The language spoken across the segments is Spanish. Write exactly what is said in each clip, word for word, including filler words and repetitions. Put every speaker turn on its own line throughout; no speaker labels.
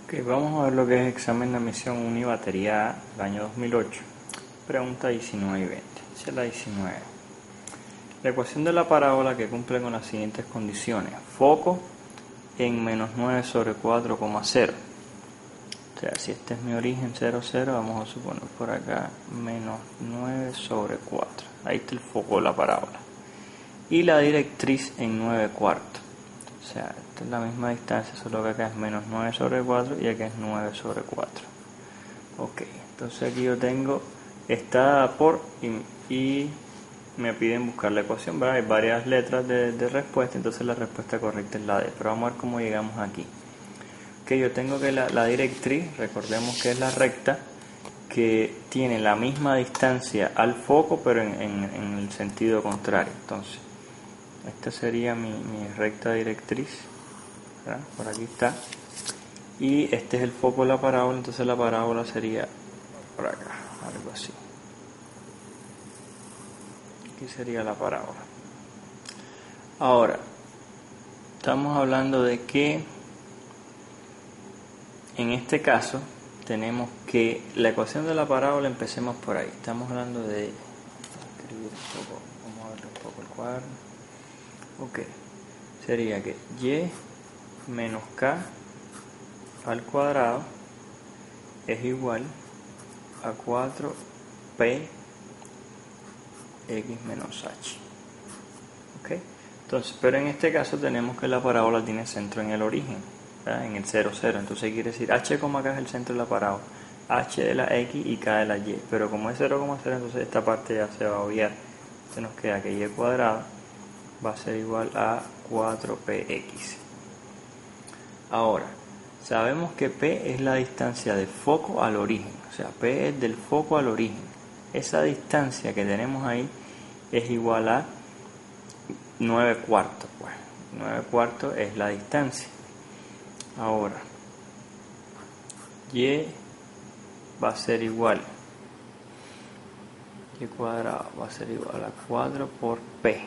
Ok, vamos a ver lo que es examen de admisión unibatería A del año dos mil ocho. Pregunta diecinueve y veinte. Dice la diecinueve. La ecuación de la parábola que cumple con las siguientes condiciones. Foco en menos nueve sobre cuatro coma cero. O sea, si este es mi origen cero, cero, vamos a suponer por acá menos nueve sobre cuatro. Ahí está el foco de la parábola. Y la directriz en nueve cuartos. O sea, esta es la misma distancia, solo que acá es menos nueve sobre cuatro y acá es nueve sobre cuatro. Ok, entonces aquí yo tengo esta por y, y me piden buscar la ecuación, ¿verdad? Hay varias letras de, de respuesta, entonces la respuesta correcta es la D. Pero vamos a ver cómo llegamos aquí. Ok, yo tengo que la, la directriz, recordemos que es la recta, que tiene la misma distancia al foco, pero en, en, en el sentido contrario. Entonces, esta sería mi, mi recta directriz, ¿verdad? Por aquí está. Y este es el foco de la parábola, entonces la parábola sería por acá, algo así. Aquí sería la parábola. Ahora, estamos hablando de que en este caso tenemos que la ecuación de la parábola, empecemos por ahí. Estamos hablando de, escribir un poco, vamos a ver un poco el cuaderno. Ok, sería que y menos k al cuadrado es igual a cuatro p x menos h. Ok, entonces, pero en este caso tenemos que la parábola tiene centro en el origen, ¿verdad? En el cero, cero. Entonces quiere decir h, k es el centro de la parábola, h de la x y k de la y. Pero como es cero, cero, entonces esta parte ya se va a obviar. Entonces nos queda que y cuadrado va a ser igual a cuatro p x. Ahora, sabemos que P es la distancia de foco al origen, o sea, P es del foco al origen. Esa distancia que tenemos ahí es igual a nueve cuartos. Pues, nueve cuartos es la distancia. Ahora, Y va a ser igual, Y cuadrado va a ser igual a cuatro por P,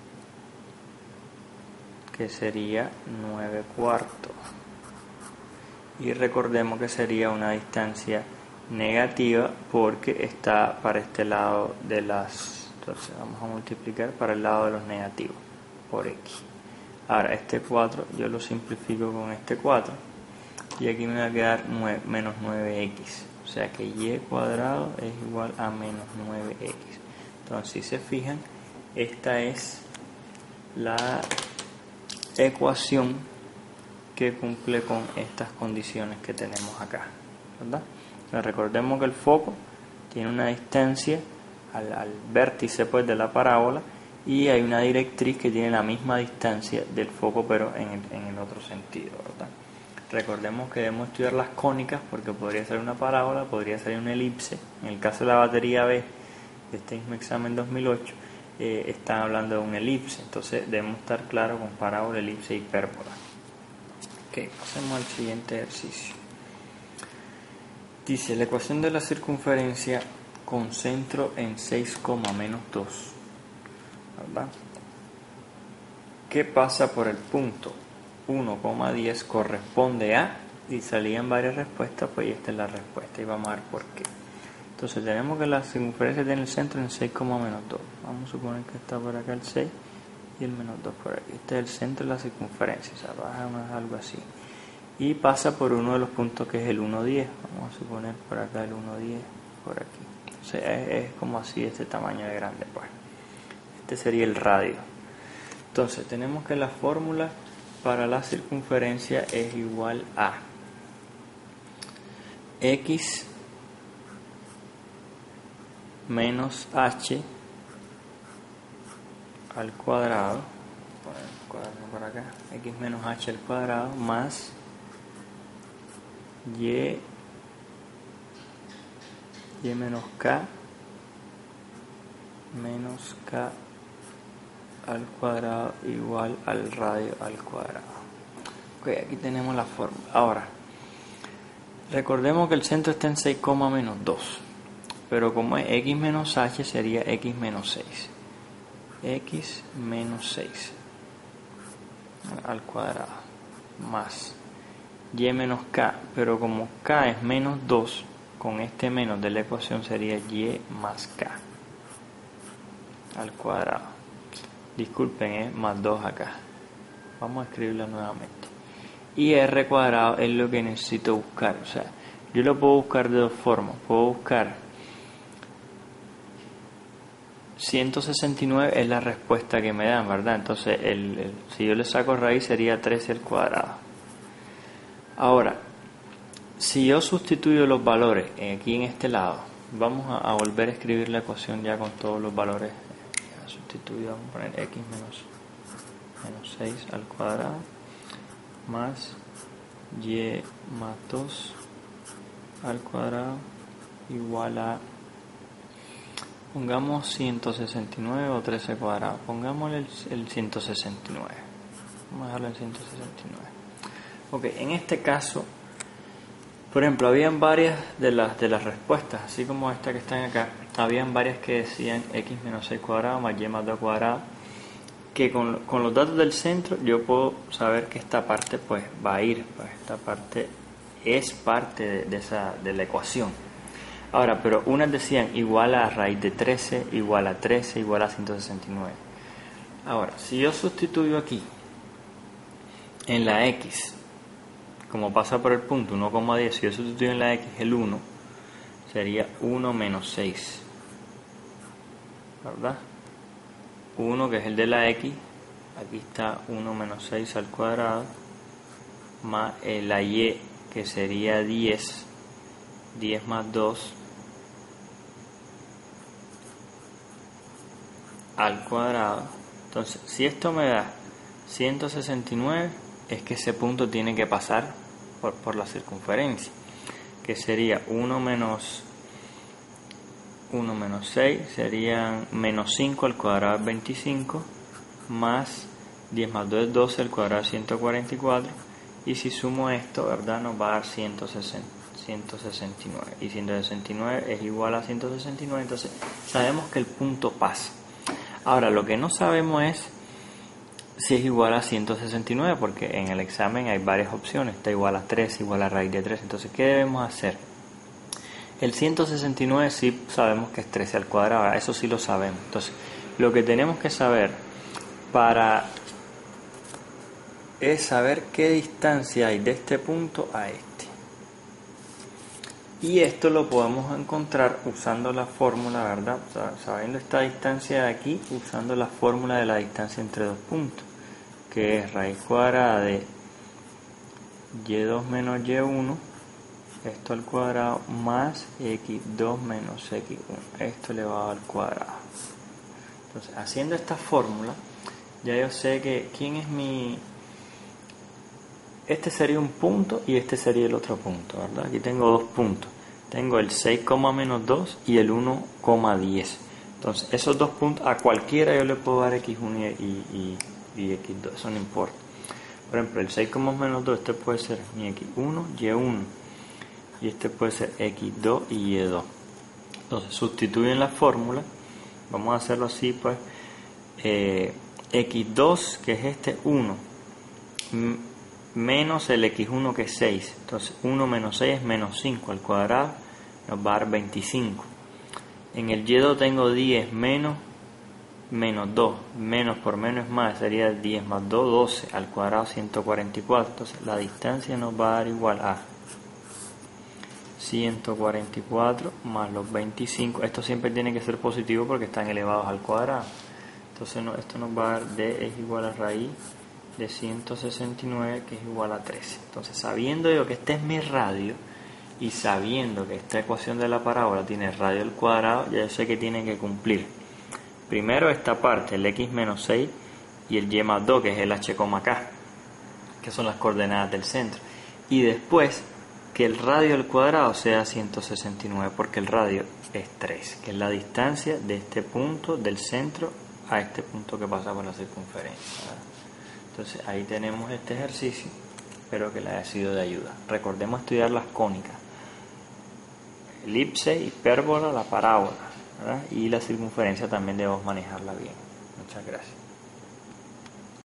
que sería nueve cuartos. Y recordemos que sería una distancia negativa porque está para este lado de las, entonces vamos a multiplicar para el lado de los negativos por x. Ahora este cuatro yo lo simplifico con este cuatro y aquí me va a quedar nueve, menos nueve x, o sea que y cuadrado es igual a menos nueve x. Entonces, si se fijan, esta es la ecuación que cumple con estas condiciones que tenemos acá, ¿verdad? Entonces, recordemos que el foco tiene una distancia al, al vértice, pues, de la parábola, y hay una directriz que tiene la misma distancia del foco, pero en el, en el otro sentido, ¿verdad? Recordemos que debemos estudiar las cónicas porque podría ser una parábola, podría ser una elipse. En el caso de la batería B de este mismo examen dos mil ocho, eh, están hablando de una elipse, entonces debemos estar claros con parábola, elipse e hipérbola. Ok, pasemos al siguiente ejercicio. Dice, la ecuación de la circunferencia con centro en seis, menos dos, ¿verdad? ¿Qué pasa por el punto uno coma diez corresponde a? Y salían varias respuestas, pues esta es la respuesta y vamos a ver por qué. Entonces tenemos que la circunferencia tiene el centro en seis, menos dos. Vamos a suponer que está por acá el seis y el menos dos por aquí. Este es el centro de la circunferencia, o sea, baja algo así. Y pasa por uno de los puntos que es el uno diez. Vamos a suponer por acá el uno diez, por aquí. O sea, es, es como así, este tamaño de grande, pues. Este sería el radio. Entonces, tenemos que la fórmula para la circunferencia es igual a x menos h al cuadrado, poner el cuadrado por acá, x menos h al cuadrado más y, y menos k menos k al cuadrado igual al radio al cuadrado. Ok, aquí tenemos la fórmula. Ahora, recordemos que el centro está en seis, menos dos, pero como es x menos h sería x menos seis, x menos seis al cuadrado más y menos k, pero como k es menos dos, con este menos de la ecuación sería y más k al cuadrado. Disculpen, es más dos acá. Vamos a escribirlo nuevamente. Y r cuadrado es lo que necesito buscar. O sea, yo lo puedo buscar de dos formas. Puedo buscar ciento sesenta y nueve, es la respuesta que me dan, ¿verdad? Entonces, el, el, si yo le saco raíz sería trece al cuadrado. Ahora, si yo sustituyo los valores aquí en este lado, vamos a, a volver a escribir la ecuación ya con todos los valores. Ya sustituyo, vamos a poner x menos, menos seis al cuadrado más y más dos al cuadrado igual a, pongamos ciento sesenta y nueve o trece cuadrado, pongámosle el, el ciento sesenta y nueve, vamos a dejarlo en ciento sesenta y nueve. Ok, en este caso, por ejemplo, habían varias de las de las respuestas, así como esta que están acá, habían varias que decían x menos seis cuadrado más y más dos cuadrado, que con, con los datos del centro yo puedo saber que esta parte pues va a ir, pues esta parte es parte de, de esa de la ecuación. Ahora, pero unas decían igual a raíz de trece, igual a trece, igual a ciento sesenta y nueve. Ahora, si yo sustituyo aquí en la x, como pasa por el punto uno coma diez, si yo sustituyo en la x el uno, sería uno menos seis, ¿verdad? uno, que es el de la x, aquí está uno menos seis al cuadrado, más la y, que sería diez, diez más dos al cuadrado. Entonces, si esto me da ciento sesenta y nueve, es que ese punto tiene que pasar por, por la circunferencia, que sería uno menos uno menos seis, serían menos cinco al cuadrado es veinticinco, más diez más dos es doce, al cuadrado es ciento cuarenta y cuatro, y si sumo esto, ¿verdad?, nos va a dar ciento sesenta, ciento sesenta y nueve, y ciento sesenta y nueve es igual a ciento sesenta y nueve, entonces sabemos que el punto pasa. Ahora, lo que no sabemos es si es igual a ciento sesenta y nueve, porque en el examen hay varias opciones, está igual a tres, igual a raíz de tres, entonces ¿qué debemos hacer? El ciento sesenta y nueve sí sabemos que es trece al cuadrado, eso sí lo sabemos. Entonces, lo que tenemos que saber para es saber qué distancia hay de este punto a este. Y esto lo podemos encontrar usando la fórmula, ¿verdad? O sea, sabiendo esta distancia de aquí, usando la fórmula de la distancia entre dos puntos, que es raíz cuadrada de y dos menos y uno, esto al cuadrado, más x dos menos x uno, esto elevado al cuadrado. Entonces, haciendo esta fórmula, ya yo sé que quién es mi... Este sería un punto y este sería el otro punto, ¿verdad? Aquí tengo dos puntos. Tengo el seis, menos dos y el uno, diez. Entonces, esos dos puntos, a cualquiera yo le puedo dar x uno y, y, y, y x dos, eso no importa. Por ejemplo, el seis, menos dos, este puede ser mi x uno, y uno. Y este puede ser x dos y y dos. Entonces, sustituyen la fórmula. Vamos a hacerlo así, pues. Eh, x dos, que es este uno, menos el x uno, que es seis. Entonces, uno menos seis es menos cinco al cuadrado, nos va a dar veinticinco. En el y dos tengo diez menos menos dos. Menos por menos es más, sería diez más dos, doce al cuadrado, ciento cuarenta y cuatro. Entonces, la distancia nos va a dar igual a ciento cuarenta y cuatro más los veinticinco. Esto siempre tiene que ser positivo porque están elevados al cuadrado. Entonces, no, esto nos va a dar d es igual a raíz de ciento sesenta y nueve, que es igual a trece. Entonces, sabiendo yo que este es mi radio y sabiendo que esta ecuación de la parábola tiene radio al cuadrado, ya yo sé que tiene que cumplir primero esta parte, el x menos seis, y el y más dos, que es el h, k, que son las coordenadas del centro, y después que el radio al cuadrado sea ciento sesenta y nueve, porque el radio es tres, que es la distancia de este punto del centro a este punto que pasa por la circunferencia, ¿verdad? Entonces, ahí tenemos este ejercicio. Espero que le haya sido de ayuda. Recordemos estudiar las cónicas, elipse, hipérbola, la parábola, ¿verdad? Y la circunferencia también debemos manejarla bien. Muchas gracias.